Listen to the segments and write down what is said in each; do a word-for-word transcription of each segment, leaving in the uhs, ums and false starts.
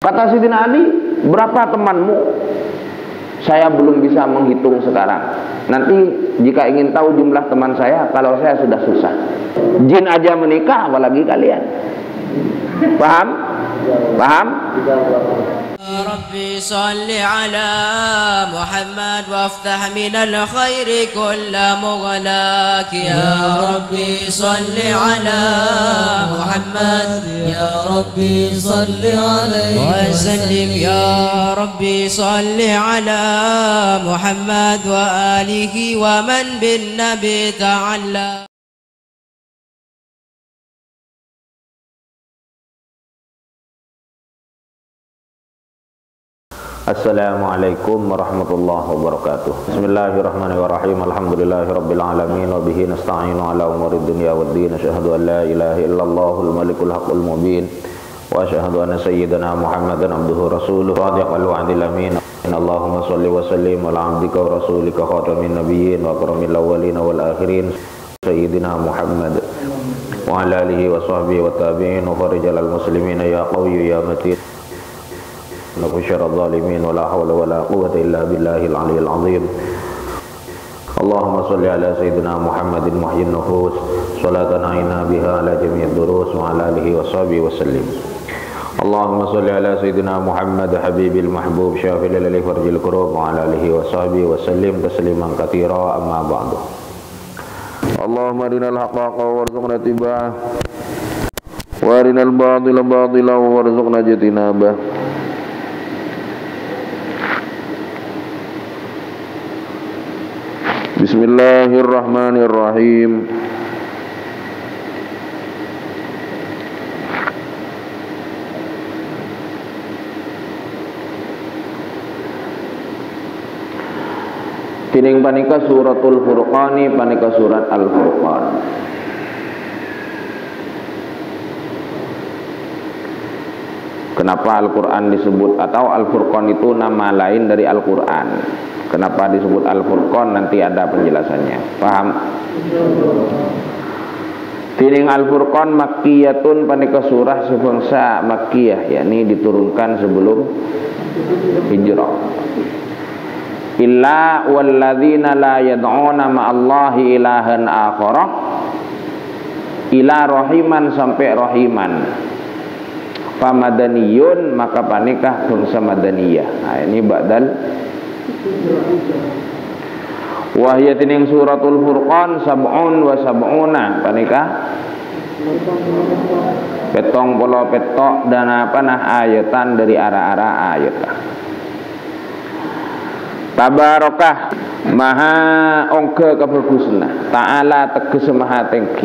Kata Sayyidina Ali, berapa temanmu? Saya belum bisa menghitung sekarang. Nanti jika ingin tahu jumlah teman saya, kalau saya sudah susah. Jin aja menikah, apalagi kalian. Paham? Paham? ربي صل على محمد وافتح من الخير كل مغلاك يا ربي صل على محمد يا ربي صل عليه وسلم يا ربي صل على محمد وآله ومن بالنبي تعلى. Assalamualaikum warahmatullahi wabarakatuh. Bismillahirrahmanirrahim. Alhamdulillahirabbil alamin wa bihi nasta'inu ala umuri dunya waddin. Asyhadu an la ilaha illallahul malikul haqqul mubin wa asyhadu anna sayyidana Muhammadan abduhu rasuluhu shadiqal wa'dil amin. Allahumma shalli wa sallim ala abdika wa rasulika khatamin nabiyyin wa akramil awwalin wal akhirin sayyidina Muhammad wa ala alihi wa sahbihi wa tabi'in wa farijal muslimin ya qawiyyu ya matin. Naku syarad zalimin wa la hawla wa la quwwata illa billahil aliyyil azim. Allahumma salli ala sayyidina Muhammadin muhyyin nufus salatan aina biha ala jami'id durus wa ala alihi wa sahbihi wa sallim. Allahumma salli ala sayyidina Muhammad habibil mahbub syafil lil farjil kurub wa ala alihi wa sahbihi wa sallim tasliman katsira amma ba'du. Allahumma arinal haqqa warzuqna ittiba'ah wa arinal batila batila warzuqna ijtinabah. Bismillahirrahmanirrahim. Kining panika suratul Furqani, panika surat Al-Furqan. Kenapa Al-Quran disebut atau Al-Furqan itu nama lain dari Al-Quran? Kenapa disebut Al-Furqan? Nanti ada penjelasannya. Paham? Tining Al-Furqan makkiyatun, panika surah sebangsa makkiyah, yakni diturunkan sebelum hijrah. Illa walladzina la yad'una ma'allahi ilahan akhara ila rahiman sampai rahiman. Pamadaniyun, maka panikah bangsa madaniyah. Nah, ini ba'dal wahyatin yang suratul Furqan sab'un wa sab'una, panikah petong polo petok dan apa nah ayatan dari arah-arah ayat. Tabarakah maha ongke kabagusna, ta'ala teges maha tengki.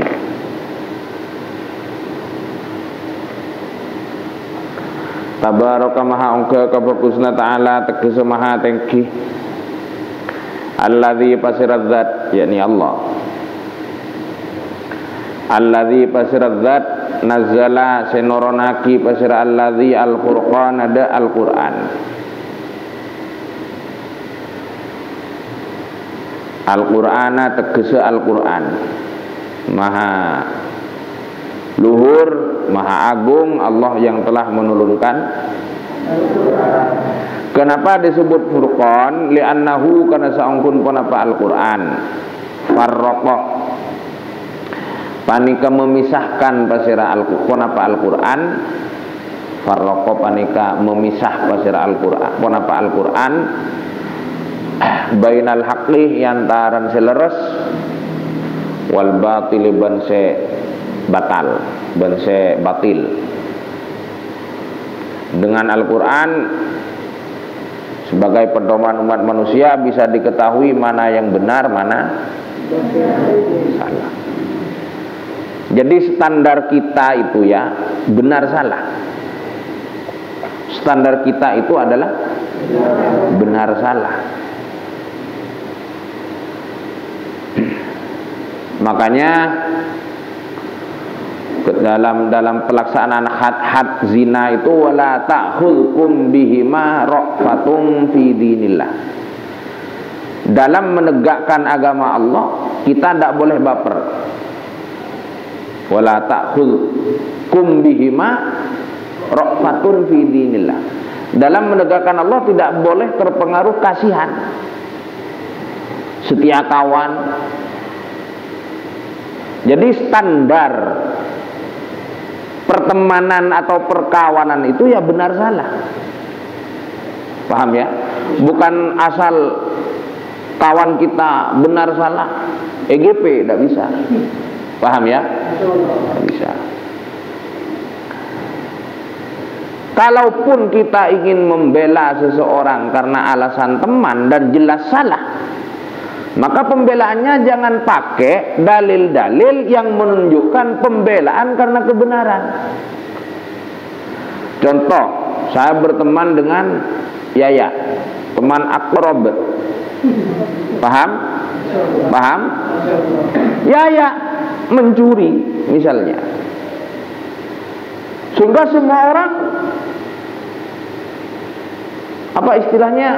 Tabaraka maha ongke kabagusna, ta'ala teges maha tengki. Alladzi pasirat zat, yakni Allah. Alladzi pasirat zat nazzala senoronaki pasira alladzi al-Furqan, ada Al-Quran. Al-Qur'ana tegese Al-Quran. Maha luhur, maha agung Allah yang telah menurunkan Al-Quran. Kenapa disebut Furqan? Li'annahu, karena saungkun ponapa Al-Quran farraqa, panika memisahkan pasira Al-Quran, ponapa Al-Quran farraqa, panika memisah pasira Al-Quran, ponapa Al-Quran bainal haqqi, yantaran seleres wal batili, banse batal, banse batil. Dengan Al-Quran sebagai pedoman umat manusia bisa diketahui mana yang benar, mana salah. Jadi standar kita itu ya benar salah. Standar kita itu adalah benar salah. Makanya dalam dalam pelaksanaan had-had zina itu wala ta'khudhukum bihima ra'fatun fi dinillah. Dalam menegakkan agama Allah kita tidak boleh baper. Wala ta'khudhukum bihima ra'fatun fi dinillah. Dalam menegakkan Allah tidak boleh terpengaruh kasihan, setia kawan. Jadi standar pertemanan atau perkawanan itu ya benar salah. Paham ya? Bukan asal kawan kita benar salah E G P, tidak bisa. Paham ya? Tidak bisa. Kalaupun kita ingin membela seseorang karena alasan teman dan jelas salah, maka pembelaannya jangan pakai dalil-dalil yang menunjukkan pembelaan karena kebenaran. Contoh, saya berteman dengan Yaya, teman akrob. Paham? Paham? Yaya mencuri misalnya, sehingga semua orang, apa istilahnya,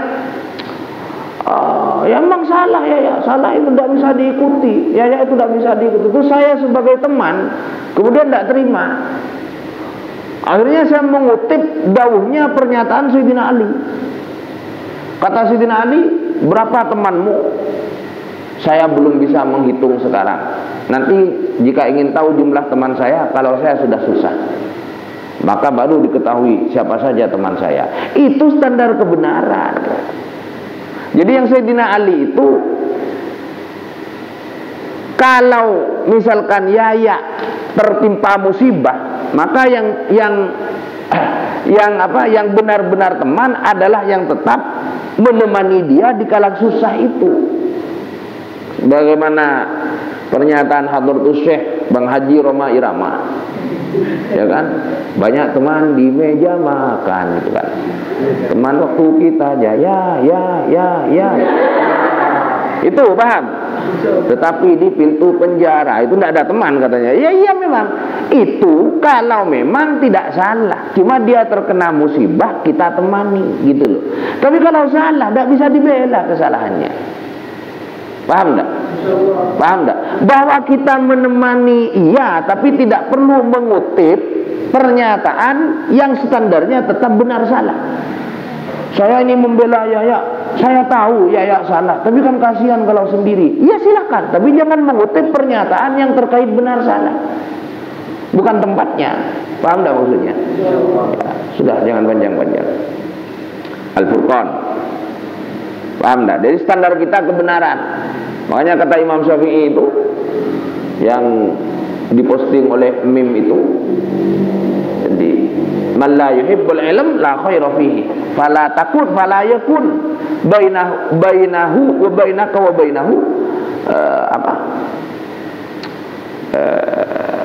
uh, ya memang salah ya, ya salah itu tidak bisa diikuti, ya ya itu tidak bisa diikuti. Itu saya sebagai teman kemudian tidak terima. Akhirnya saya mengutip dawuhnya pernyataan Sayyidina Ali. Kata Sayyidina Ali, berapa temanmu? Saya belum bisa menghitung sekarang. Nanti jika ingin tahu jumlah teman saya, kalau saya sudah susah, maka baru diketahui siapa saja teman saya. Itu standar kebenaran. Jadi yang Sayyidina Ali itu, kalau misalkan Yaya tertimpa musibah, maka yang yang yang apa yang benar-benar teman adalah yang tetap menemani dia di kala susah itu. Bagaimana pernyataan Hadratus Syekh Bang Haji Roma Irama, ya kan, banyak teman di meja makan gitu kan, teman waktu kita aja ya ya ya ya itu paham. Tetapi di pintu penjara itu tidak ada teman katanya. Ya iya memang itu kalau memang tidak salah, cuma dia terkena musibah kita temani gitu loh. Tapi kalau salah tidak bisa dibela kesalahannya. Paham enggak? Paham enggak? Bahwa kita menemani iya, tapi tidak perlu mengutip pernyataan yang standarnya tetap benar salah. Saya ini membela Yaya, saya tahu Yaya salah, tapi kan kasihan kalau sendiri. Iya silakan, tapi jangan mengutip pernyataan yang terkait benar salah, bukan tempatnya. Paham enggak maksudnya? Ya, sudah, jangan panjang-panjang. Al-Furqan. Paham enggak? Jadi standar kita kebenaran. Makanya kata Imam Syafi'i itu yang diposting oleh meme itu, jadi man la yuhibbul ilm la khaira fihi fala takun fala yakun bainahu bainahu wa bainaka wa bainahu uh, apa uh,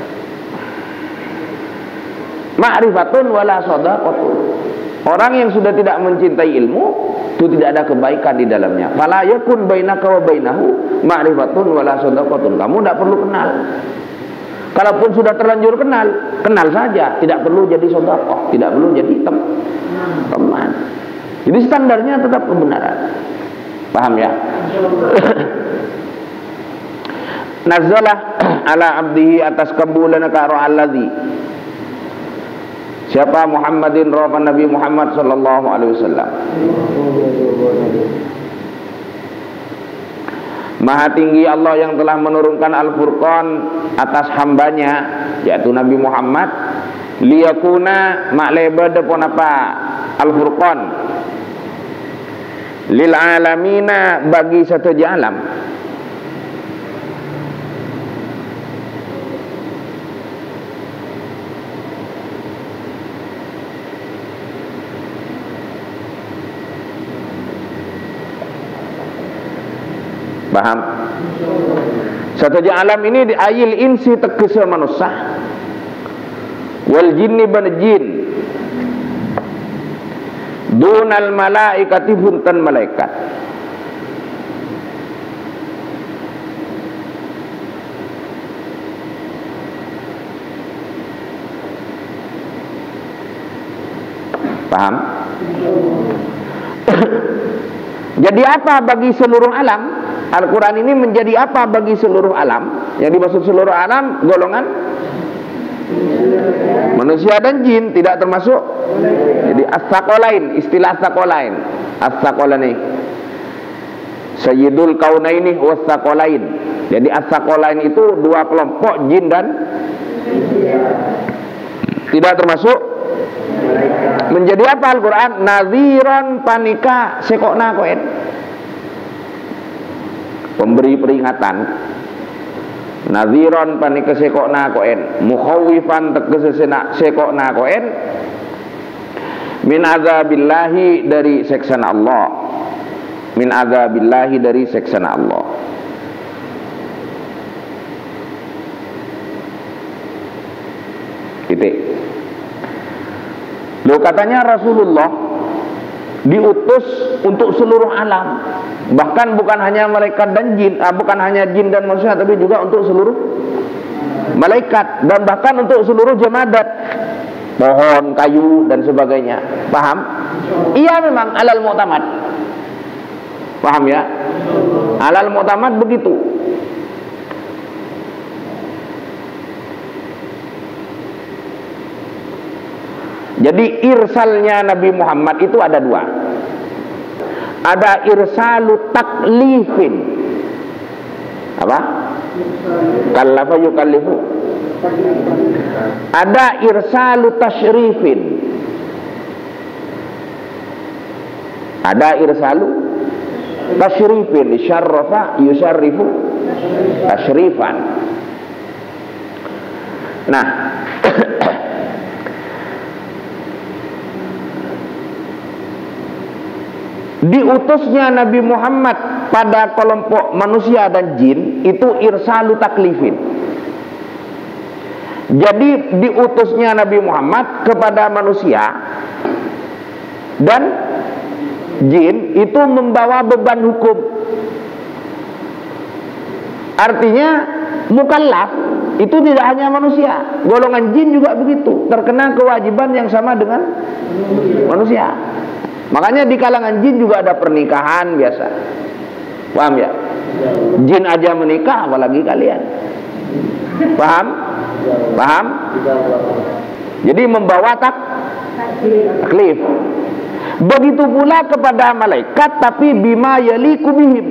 ma'rifatun wala shadaqatun. Orang yang sudah tidak mencintai ilmu itu tidak ada kebaikan di dalamnya. Fala yakun bainaka wa bainahu ma'rifatun wala shadaqatun. Kamu tidak perlu kenal. Kalaupun sudah terlanjur kenal, kenal saja, tidak perlu jadi shadaqah, tidak perlu jadi tem teman. Jadi standarnya tetap kebenaran. Paham ya? Nazalah ala abdihi atas kabulan karo alladhi. Siapa? Muhammadin rafa Nabi Muhammad sallallahu alaihi wasallam. Maha tinggi Allah yang telah menurunkan Al-Furqan atas hambanya, yaitu Nabi Muhammad, liyakuna makleba depon apa Al-Furqan lil alamina, bagi satu alam. Paham? Satu alam ini di ayil insi tegese manusia, wal jinni ban jin, dunal malaikati buntan malaikat. Paham? Jadi apa bagi seluruh alam? Al-Quran ini menjadi apa bagi seluruh alam? Yang dimaksud seluruh alam golongan Manusia dan jin tidak termasuk. Jadi as-saqalain, istilah as-saqalain. As-saqalani Sayyidul kaunaini was-saqalain. Jadi as-saqalain itu dua kelompok, jin dan tidak termasuk. Menjadi apa Al-Quran? Nadhiran panika sekokna koen, pemberi peringatan. Nadhiran panika sekokna koen, mukhawifan tegese sekokna koen, min azabillahi dari seksana Allah, min azabillahi dari seksana Allah. Titik. Loh, katanya Rasulullah diutus untuk seluruh alam, bahkan bukan hanya malaikat dan jin, ah, bukan hanya jin dan manusia, tapi juga untuk seluruh malaikat dan bahkan untuk seluruh jamadat, pohon, kayu dan sebagainya. Paham? Iya, memang alal mu'tamad. Paham ya? Alal mu'tamad begitu. Jadi irsalnya Nabi Muhammad itu ada dua. Ada irsalu taklifin. Apa? Kallafa yukallifu. Ada irsalu tasyrifin. Ada irsalu tasyrifin. Syarrafa yusyarrifu tasyrifan. Nah, diutusnya Nabi Muhammad pada kelompok manusia dan jin itu irsalu taklifin. Jadi diutusnya Nabi Muhammad kepada manusia dan jin itu membawa beban hukum. Artinya mukallaf itu tidak hanya manusia, golongan jin juga begitu, terkena kewajiban yang sama dengan manusia. Makanya di kalangan jin juga ada pernikahan biasa. Paham ya? Jin aja menikah, apalagi kalian. Paham? Paham? Jadi membawa tak taklif. Begitu pula kepada malaikat, tapi bima yaliku bihim.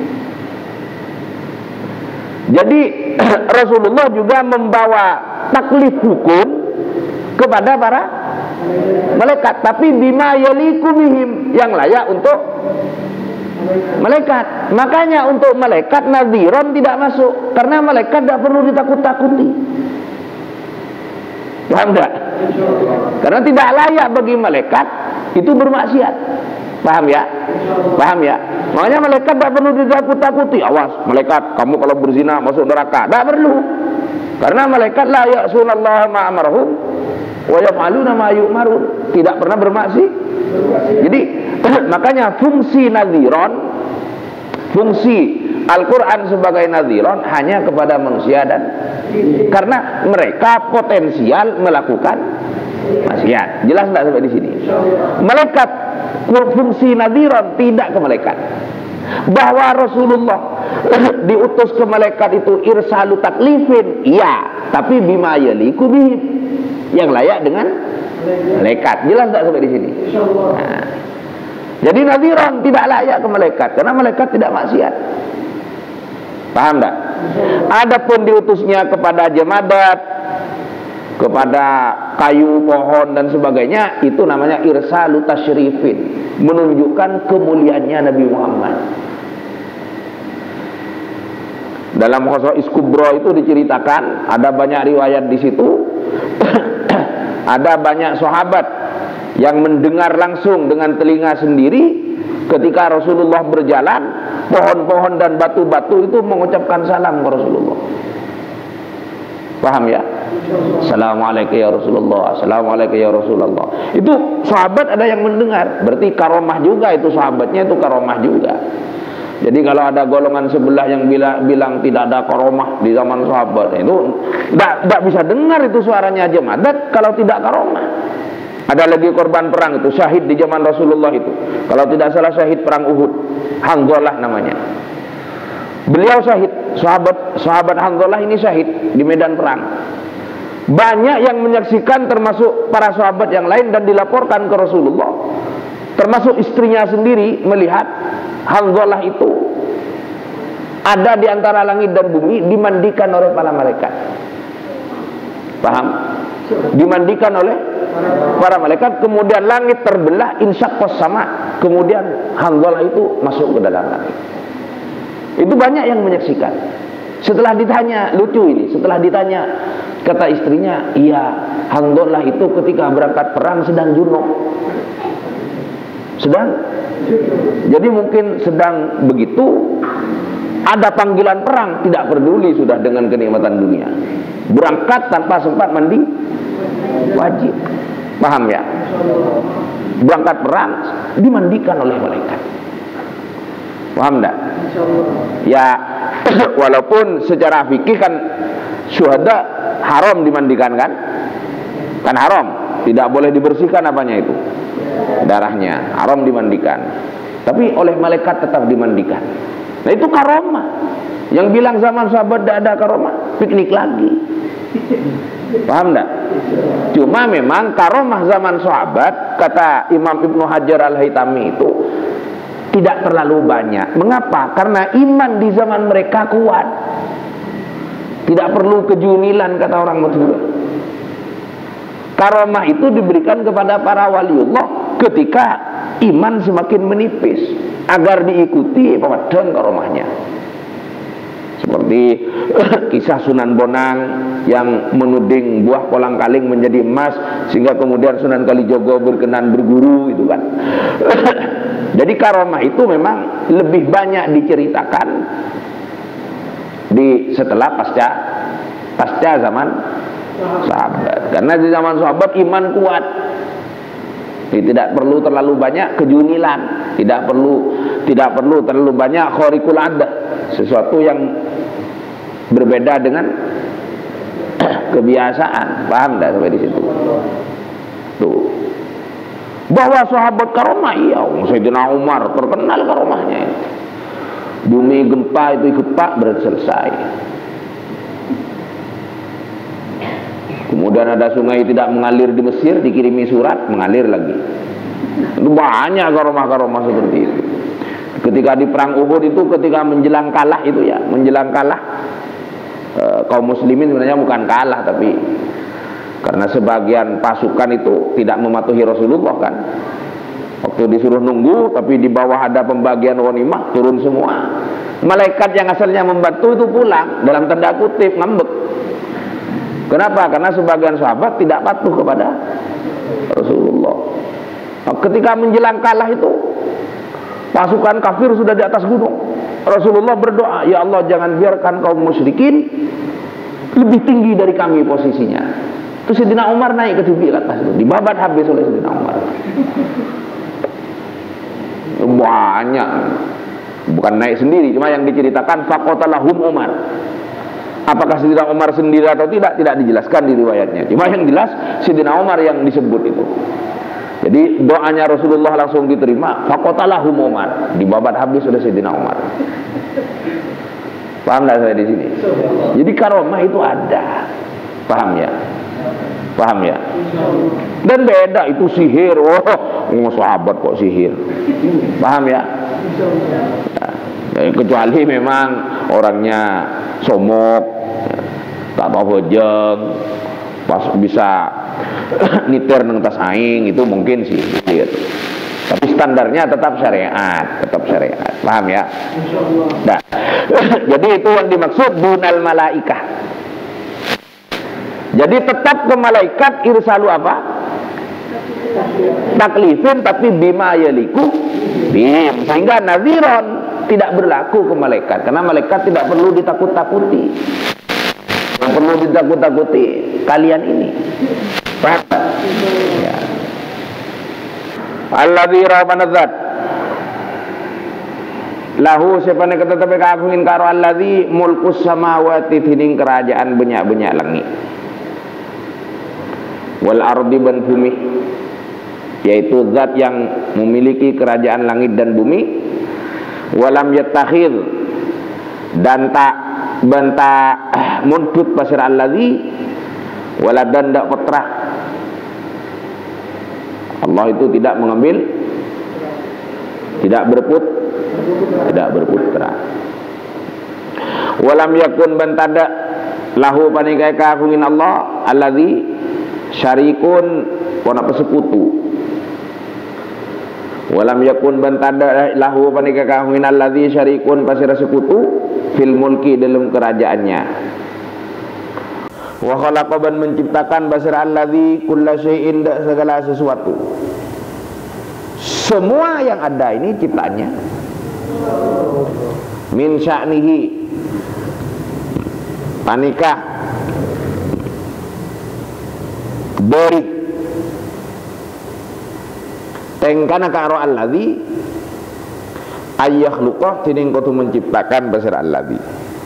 Jadi Rasulullah juga membawa taklif hukum kepada para malaikat, tapi bima yaliku bihim, yang layak untuk malaikat. Makanya untuk malaikat nadhiran tidak masuk, karena malaikat tidak perlu ditakut-takuti. Paham tidak? Karena tidak layak bagi malaikat itu bermaksiat. Paham ya? Paham ya? Makanya malaikat tidak perlu ditakut-takuti. Awas malaikat, kamu kalau berzina masuk neraka. Tidak perlu, karena malaikat la ya'sunallaha ma amarahum wa yaf'aluna ma yu'marun, tidak pernah bermaksi. Jadi makanya fungsi nadhiran, fungsi Al-Quran sebagai nadhiran hanya kepada manusia dan karena mereka potensial melakukan maksiat. Jelas tidak sampai di sini? Malaikat fungsi nadhiran tidak ke malaikat. Bahwa Rasulullah diutus ke malaikat itu irsalu taklifin, iya, tapi bima yaliku bihim, yang layak dengan malaikat. Jelas tak sampai di sini? Nah, jadi nadhiran tidak layak ke malaikat karena malaikat tidak maksiat. Paham tak? Adapun diutusnya kepada jamadat, kepada kayu, pohon dan sebagainya, itu namanya irsalu tasyrifin, menunjukkan kemuliaannya Nabi Muhammad. Dalam Qasa'is Kubra itu diceritakan, ada banyak riwayat di situ. Ada banyak sahabat yang mendengar langsung dengan telinga sendiri ketika Rasulullah berjalan, pohon-pohon dan batu-batu itu mengucapkan salam ke Rasulullah. Paham ya? Assalamualaikum ya Rasulullah, Assalamualaikum ya Rasulullah. Itu sahabat ada yang mendengar, berarti karomah juga itu, sahabatnya itu karomah juga. Jadi kalau ada golongan sebelah yang bilang, bilang tidak ada karomah di zaman sahabat, itu tidak bisa dengar itu suaranya jamadat kalau tidak karomah. Ada lagi korban perang itu, syahid di zaman Rasulullah itu, kalau tidak salah syahid perang Uhud, Hanzalah namanya. Beliau syahid, sahabat sahabat Hanzalah ini syahid di medan perang. Banyak yang menyaksikan termasuk para sahabat yang lain dan dilaporkan ke Rasulullah. Termasuk istrinya sendiri melihat Hanzalah itu ada di antara langit dan bumi dimandikan oleh para malaikat. Paham? Dimandikan oleh para malaikat, kemudian langit terbelah, insyaqqas sama, kemudian Hanzalah itu masuk ke dalam langit. Itu banyak yang menyaksikan. Setelah ditanya, lucu ini, setelah ditanya, kata istrinya, iya, Hanzalah itu ketika berangkat perang sedang junub. Sedang? Jadi mungkin sedang begitu, ada panggilan perang, tidak peduli sudah dengan kenikmatan dunia. Berangkat tanpa sempat mandi, wajib. Paham ya? Berangkat perang, dimandikan oleh malaikat. Paham enggak? Ya, walaupun secara fikih kan syuhada haram dimandikan kan? Kan haram, tidak boleh dibersihkan apanya itu? Darahnya, haram dimandikan. Tapi oleh malaikat tetap dimandikan. Nah itu karomah. Yang bilang zaman sahabat tidak ada karomah, piknik lagi. Paham enggak? Cuma memang karomah zaman sahabat, kata Imam Ibnu Hajar Al-Haytami itu tidak terlalu banyak. Mengapa? Karena iman di zaman mereka kuat. Tidak perlu kejunilan, kata orang Madura. Karomah itu diberikan kepada para waliullah ketika iman semakin menipis, agar diikuti pemadam karomahnya. Seperti kisah Sunan Bonang yang menuding buah kolang-kaling menjadi emas, sehingga kemudian Sunan Kalijogo berkenan berguru, itu kan. Jadi karomah itu memang lebih banyak diceritakan di setelah pasca pasca zaman sahabat. Karena di zaman sahabat iman kuat. Jadi tidak perlu terlalu banyak kejunilan, tidak perlu tidak perlu terlalu banyak khariqul adat, sesuatu yang berbeda dengan kebiasaan. Paham enggak sampai di situ? Tuh. Bahwa sahabat karomah, iya, Sayyidina Umar terkenal karomahnya. Bumi gempa itu gempa berarti selesai. Kemudian ada sungai tidak mengalir di Mesir, dikirimi surat, mengalir lagi. Itu banyak karomah-karomah seperti itu. Ketika di perang Uhud itu, ketika menjelang kalah itu ya, menjelang kalah e, kaum muslimin sebenarnya bukan kalah, tapi karena sebagian pasukan itu tidak mematuhi Rasulullah kan. Waktu disuruh nunggu, tapi di bawah ada pembagian ghanimah, turun semua. Malaikat yang asalnya membantu itu pulang, dalam tanda kutip ngambek. Kenapa? Karena sebagian sahabat tidak patuh kepada Rasulullah. Nah, ketika menjelang kalah itu, pasukan kafir sudah di atas gunung. Rasulullah berdoa, ya Allah jangan biarkan kaum musyrikin lebih tinggi dari kami posisinya. Terus Sayyidina Umar naik ke tebing atas itu, dibabat habis oleh Sayyidina Umar. Banyak, bukan naik sendiri, cuma yang diceritakan faqatalahum Umar. Apakah Sayyidina Umar sendiri atau tidak, tidak dijelaskan di riwayatnya. Cuma yang jelas Sayyidina Umar yang disebut itu. Jadi doanya Rasulullah langsung diterima. Faqatalahum Umar, dibabat habis oleh Sayyidina Umar. Paham tak saya di sini? Jadi karomah itu ada. Paham ya? Paham ya? Dan beda itu sihir. Oh, sahabat kok sihir. Paham ya? Ya, kecuali memang orangnya somok, tak tahu hojeng, pas bisa niter nang tas aing, itu mungkin sih gitu. Tapi standarnya tetap syariat, tetap syariat. Paham ya? Nah, jadi itu yang dimaksud dunal malaikah. Jadi tetap ke malaikat irsalu apa? Taklifin, tapi bima yaliku bim, sehingga naziron tidak berlaku ke malaikat, karena malaikat tidak perlu ditakut-takuti. Yang perlu ditakut-takuti kalian ini. Paham? Ya. Alladzi rabbana lahu sepane kata tapi kagungin karo alladzi mulkus samawati tining kerajaan banyak-banyak langit. Wal ardi ban bumi, yaitu zat yang memiliki kerajaan langit dan bumi. Walam yattakhid, dan tak banta mundut pasir alladzi waladan ndak putra. Allah itu tidak mengambil, tidak berput, tidak berputra. Walam yakun bantada lahu panikai kahungin Allah alladzi syarikun pona pesekutu. Walam yakun bantada lahu panikai kahungin alladzi syarikun pasira sekutu fil mulki dalam kerajaannya. Wa khalaqa ban menciptakan basira alladzi kulla syai'in segala sesuatu. Semua yang ada ini ciptaannya. Min sya'nihi panika dari tengkana karo alladzi ayyakhluqa tining kudu menciptakan basira alladzi.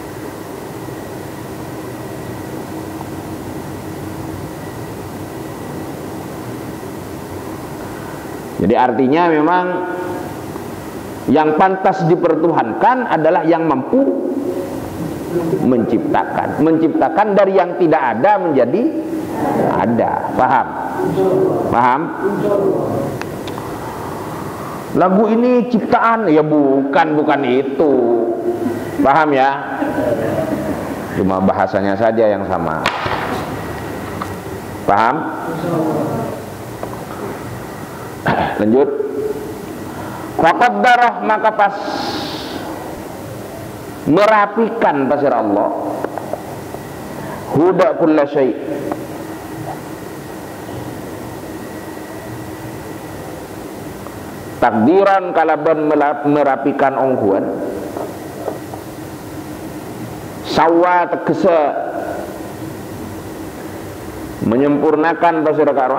Jadi artinya memang yang pantas dipertuhankan adalah yang mampu menciptakan. Menciptakan dari yang tidak ada menjadi ada. Paham? Paham? Lagu ini ciptaan, ya bukan, bukan itu. Paham ya? Cuma bahasanya saja yang sama. Paham? Lanjut. Faqaddarah maka pas merapikan pasir Allah huda kulla syai' takdiran kalaban merapikan ongkuan sawa tegese menyempurnakan pasir karwa.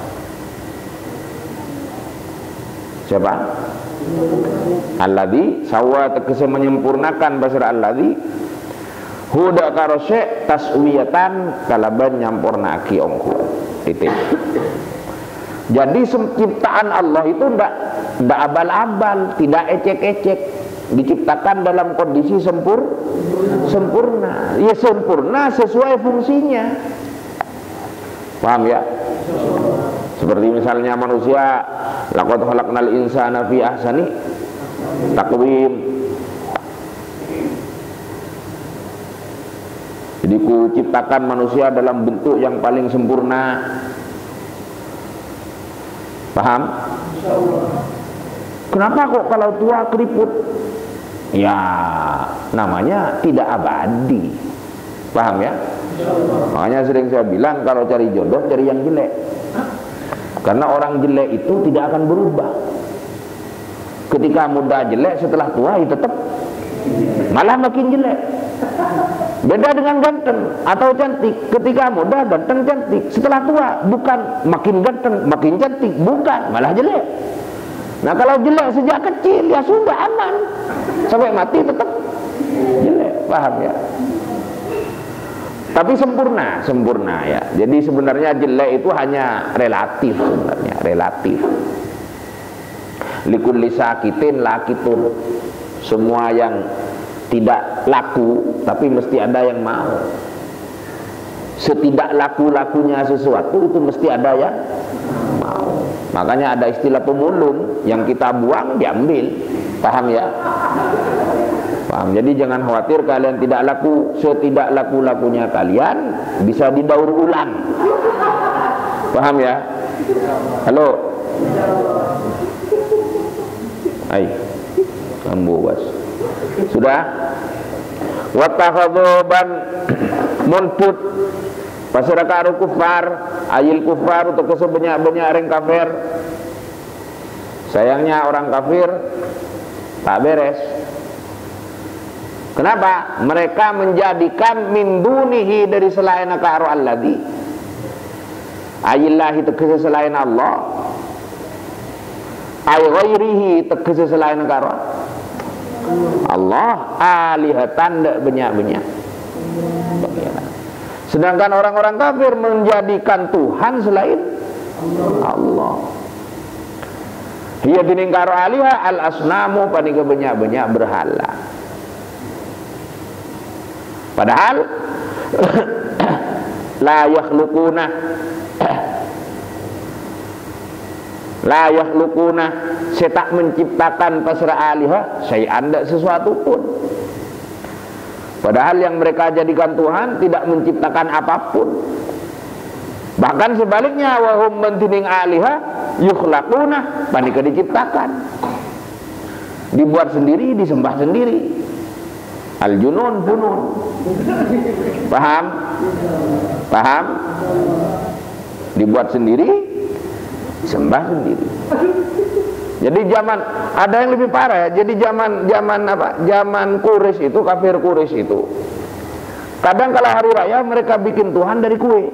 Siapa? Alladzi sawa tegese menyempurnakan basira alladzi huda karose taswiyatan kalaban nyampurnaki ongku. Titik. Jadi ciptaan Allah itu ndak ndak abal-abal, tidak ecek-ecek, diciptakan dalam kondisi sempur sempurna. Ya sempurna sesuai fungsinya. Paham ya? Seperti misalnya manusia, laqad khalaqnal insana fi ahsani taqwim. Jadi ku ciptakan manusia dalam bentuk yang paling sempurna. Paham? Kenapa kok kalau tua keriput? Ya, namanya tidak abadi. Paham ya? Makanya sering saya bilang kalau cari jodoh cari yang jelek. Karena orang jelek itu tidak akan berubah. Ketika muda jelek, setelah tua ya tetap malah makin jelek. Beda dengan ganteng atau cantik. Ketika muda ganteng cantik, setelah tua bukan makin ganteng makin cantik, bukan, malah jelek. Nah kalau jelek sejak kecil ya sudah aman, sampai mati tetap jelek. Paham ya? Tapi sempurna, sempurna ya. Jadi sebenarnya jelek itu hanya relatif sebenarnya, relatif. Likulli sakitin lakitun. Semua yang tidak laku tapi mesti ada yang mau. Setidak laku-lakunya sesuatu itu mesti ada yang mau. Makanya ada istilah pemulung, yang kita buang diambil. Paham ya? Paham? Jadi jangan khawatir kalian tidak laku. Setidak laku-lakunya kalian bisa didaur ulang. Paham ya? Halo? Hai, ambu was. Sudah? Wattakhadhuban muntut pasiraka kufar ayil kufar untuk kesebanyak-banyak orang kafir. Sayangnya orang kafir tak beres. Kenapa? Mereka menjadikan min dunihi dari selain karo alladzi ayillahi tegese selain Allah, ay ghairihi tegese selain karo Allah, alihatan dak banyak-banyak. Sedangkan orang-orang kafir menjadikan Tuhan selain Allah. Hiya diningkaro aliha al asnamu panika banyak-banyak berhala. La yakhluquna La yakhluquna, saya tak menciptakan pasra aliha syai'an, tidak sesuatu pun. Padahal yang mereka jadikan Tuhan tidak menciptakan apapun. Bahkan sebaliknya, wahum mantining aliha yukhlaquna, panika diciptakan, dibuat sendiri, disembah sendiri. Al-junun funun. Paham? Paham? Dibuat sendiri, disembah sendiri. Jadi zaman ada yang lebih parah ya. Jadi zaman zaman apa? Zaman Quraisy itu, kafir Quraisy itu. Kadang kalau hari raya mereka bikin Tuhan dari kue.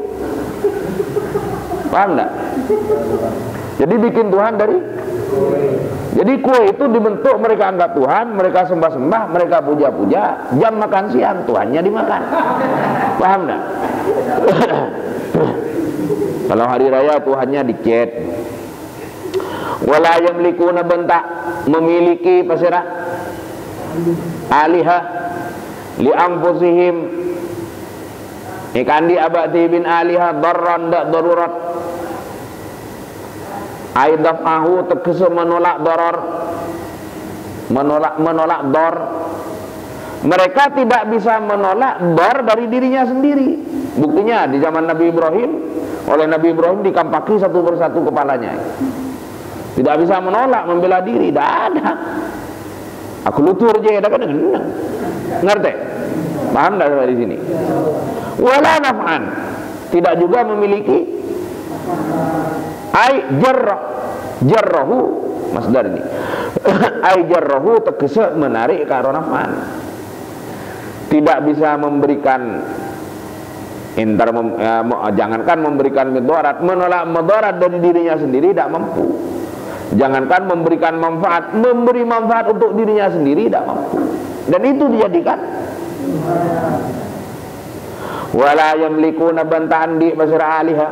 Paham enggak? Jadi bikin Tuhan dari Jadi kue itu dibentuk, mereka anggap Tuhan, mereka sembah-sembah, mereka puja-puja. Jam makan siang Tuhannya dimakan. Paham enggak? Kalau hari raya Tuhannya dicet. Wala yamlikuna, bentak memiliki pasirah aliha li anfusihim, ikan di abati bin aliha darran dak darurat, aidaf ahu tegese menolak darar, menolak menolak dor. Mereka tidak bisa menolak dor dari dirinya sendiri. Buktinya di zaman Nabi Ibrahim, oleh Nabi Ibrahim dikampaki satu persatu kepalanya. Tidak bisa menolak, membela diri, tidak ada. Aku lutur je, dah kan dengar. Ngerti? Paham dah sampai di sini? Wala naf'an, tidak juga memiliki ai jarrah, jarrahu masdar ini. Ai jarrahu tegese menarik karo naf'an. Tidak bisa memberikan inter mem, eh, jangankan memberikan mudarat, menolak mudarat dari dirinya sendiri tidak mampu. Jangankan memberikan manfaat, memberi manfaat untuk dirinya sendiri tidak mampu. Dan itu dijadikan wala yamlikuna bantaan di basira aliha,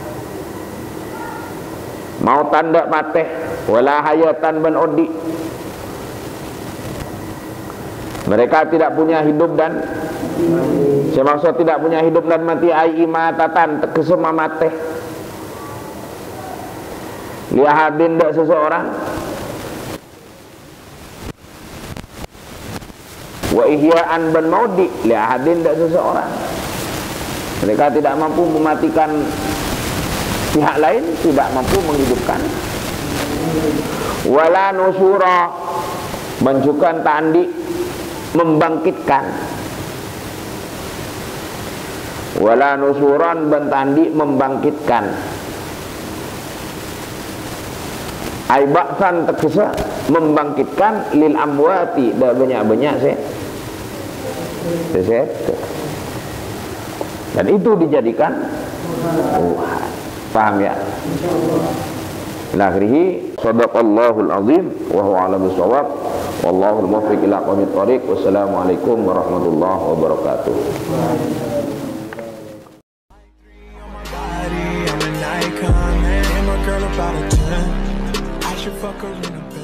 mau tanda mateh wala hayatan ban odi. Mereka tidak punya hidup dan saya maksud tidak punya hidup dan mati ai imatatan tegese mateh. Liahadin dak seseorang, wa ihya'an ban maudi liahadin dak seseorang. Mereka tidak mampu mematikan pihak lain, tidak mampu menghidupkan. Wala nusura, bancukan tandi membangkitkan. Wala nusuran bantandi membangkitkan. Ai ba'san tegese membangkitkan lil amwati, dah banyak-banyak saya. Saya. Dan itu dijadikan Tuhan. Paham ya? Akhirih, sadaqallahul azim wa huwa ala bisawab. Wallahul muwaffiq ila aqwamit thoriq. Wassalamualaikum warahmatullahi wabarakatuh. Girl about a ten, I should fuck her in a bed.